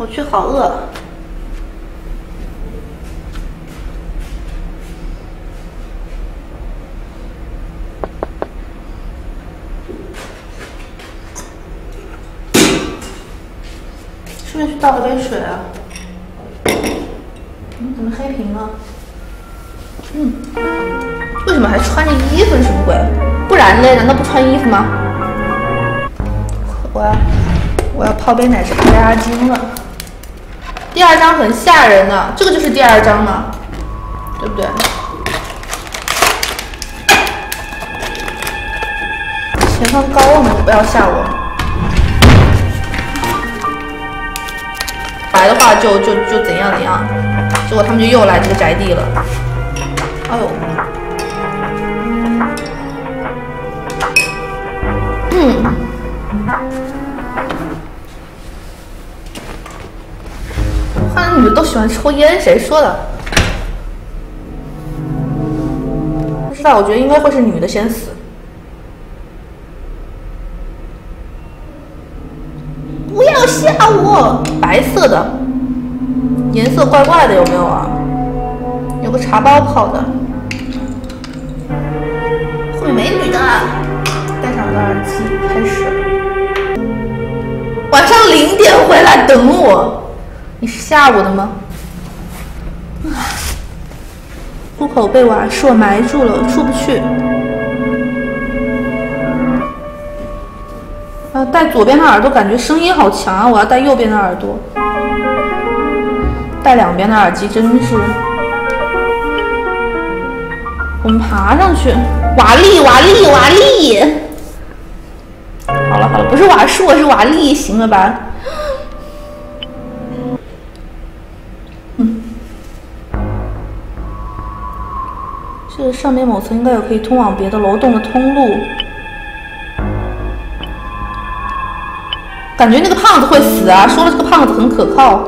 我去，好饿。顺便去倒了杯水啊。怎么黑屏了？为什么还穿着衣服？什么鬼？不然嘞？难道不穿衣服吗？我要泡杯奶茶压压惊了。第二张很吓人的，这个就是第二张嘛，对不对？前方高呢，不要吓我。来的话就怎样怎样，结果他们就又来这个宅地了。哎呦，汉人女的都喜欢抽烟，谁说的？不知道，我觉得应该会是女的先死。不要吓我！白色的，颜色怪怪的，有没有啊？有个茶包泡的，后面没女的。戴上我的耳机，开始。晚上0点回来等我，你是吓我的吗？出口被瓦硕埋住了，出不去。戴左边的耳朵感觉声音好强啊！我要戴右边的耳朵，戴两边的耳机真是。我们爬上去，瓦砾！好了，不是瓦硕，是瓦砾，行了吧？这个上面某层应该有可以通往别的楼栋的通路。感觉那个胖子会死啊！说了这个胖子很可靠。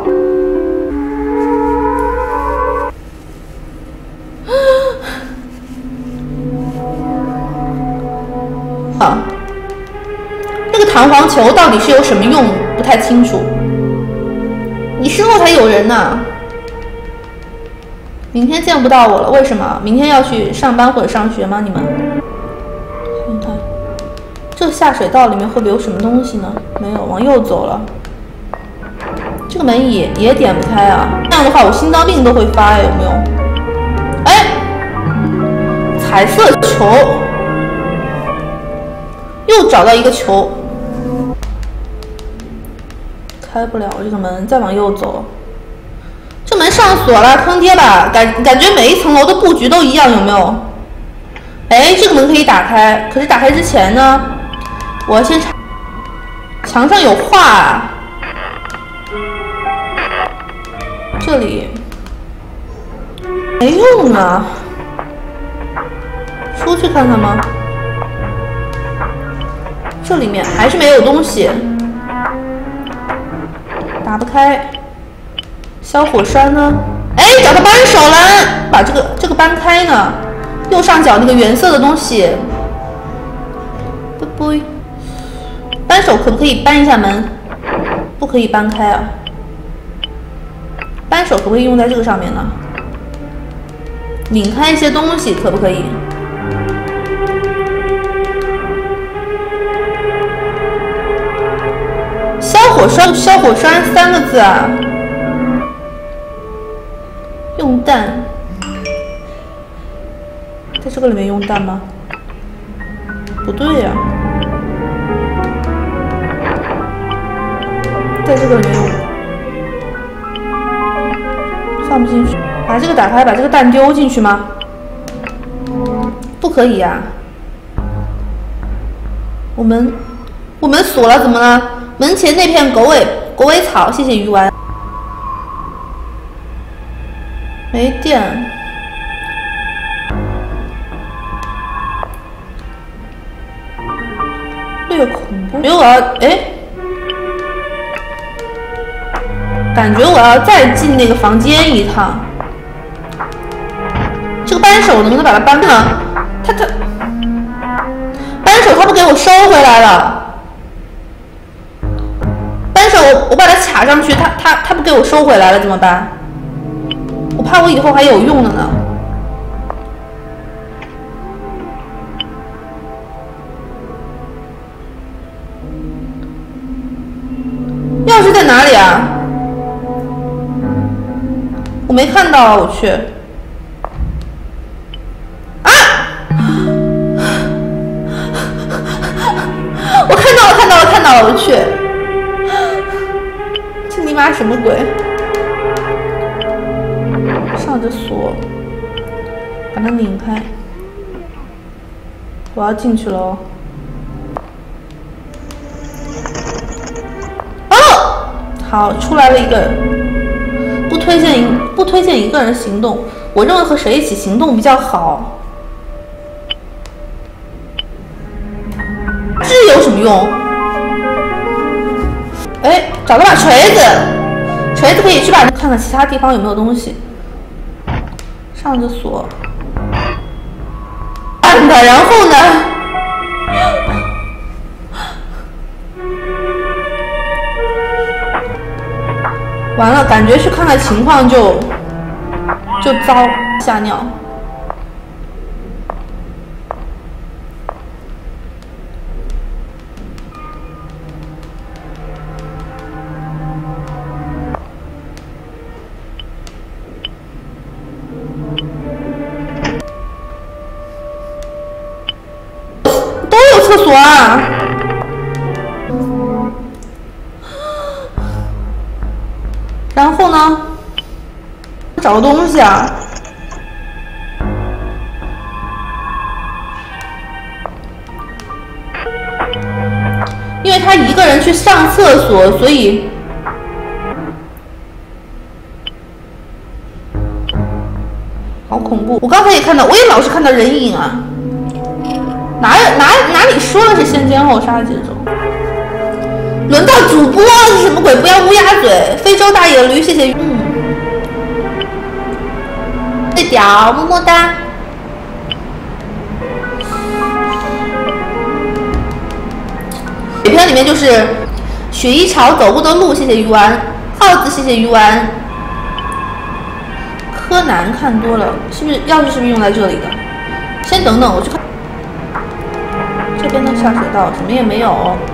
那个弹簧球到底是有什么用？不太清楚。你身后才有人呢。明天见不到我了，为什么？明天要去上班或者上学吗？你们？看看。这个下水道里面会不会有什么东西呢？没有，往右走了。这个门也点不开啊！这样的话，我心脏病都会发呀，有没有？哎，彩色球，又找到一个球，开不了这个门，再往右走。这门上锁了，坑爹吧！感觉每一层楼的布局都一样，有没有？哎，这个门可以打开，可是打开之前呢？我要先查，墙上有画啊，这里没用啊，出去看看吗？这里面还是没有东西，打不开。消火栓呢？哎，找到扳手了，把这个搬开呢，右上角那个原色的东西，不。扳手可不可以扳一下门？不可以搬开啊。扳手可不可以用在这个上面呢？拧开一些东西可不可以？消火栓3个字啊。用弹，在这个里面用弹吗？不对呀。在这个里面用，放不进去。把这个打开，把这个蛋丢进去吗？不可以呀。我们锁了，怎么了？门前那片狗尾草，谢谢鱼丸。没电。略恐怖。因为我要感觉我要再进那个房间一趟。这个扳手能不能把它搬呢？扳手他不给我收回来了。扳手是我把它卡上去，它不给我收回来了怎么办？我怕我以后还有用的呢。钥匙在哪里啊？我没看到啊，我去。啊！我看到了，我去。这尼玛什么鬼？上着锁，把它拧开。我要进去了哦。哦，好，出来了一个。不推荐一个人行动，我认为和谁一起行动比较好。这有什么用？哎，找到把锤子，锤子可以去把看看其他地方有没有东西。上着锁，按的，然后呢？完了，感觉去看看情况就糟，吓尿。都有厕所啊！然后呢？找东西啊！因为他一个人去上厕所，所以好恐怖。我刚才也看到，我也老是看到人影啊。哪里说的是先奸后杀这种？轮到主播是什么鬼？不要乌鸦嘴！非洲大野驴，谢谢。最屌，么么哒。影片里面就是雪衣潮走过的路，谢谢鱼丸。耗子，谢谢鱼丸。柯南看多了，是不是钥匙是不是用在这里的？先等等，我去看。这边的下水道什么也没有。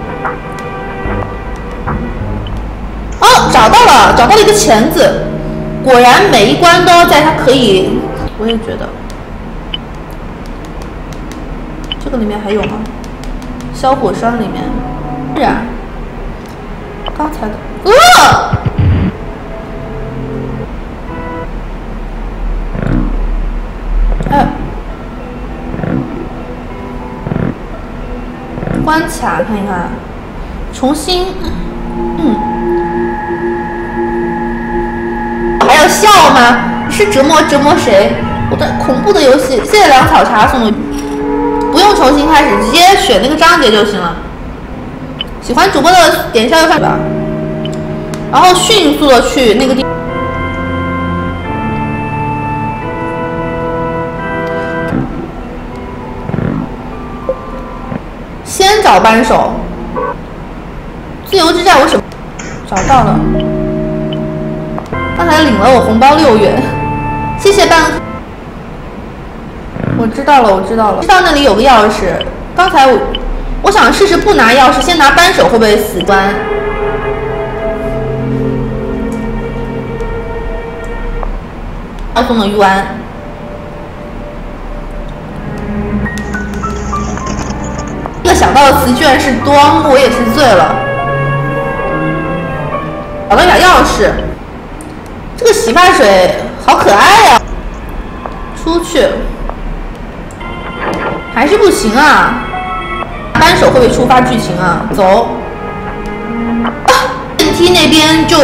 哦，找到了一个钳子。果然每一关都要在它可以，我也觉得。这个里面还有吗？消火栓里面，是啊，刚才的，关卡看一看，重新，还要笑吗？你是折磨谁？我的恐怖的游戏，谢谢粮草茶送的，不用重新开始，直接选那个章节就行了。喜欢主播的点一下右上角，然后迅速的去那个地方。先找扳手，自由之战我什么找到了？刚才领了我红包6元，谢谢半。我知道了，知道那里有个钥匙。刚才我想试试不拿钥匙，先拿扳手会不会死关？要送的鱼丸。想到的词居然是端，我也是醉了。找到把钥匙，这个洗发水好可爱呀、出去，还是不行啊！扳手会不会触发剧情啊？走，电梯那边就。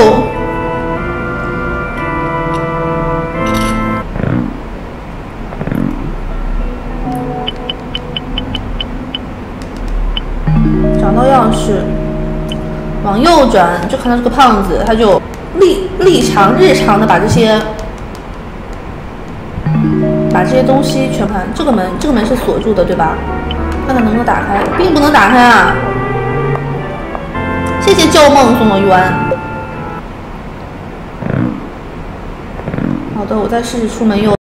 找到钥匙，往右转就看到这个胖子，他就日常的把这些东西全看。这个门是锁住的，对吧？看看能不能打开，并不能打开啊！ 谢谢旧梦送的圆。好的，我再试试出门右。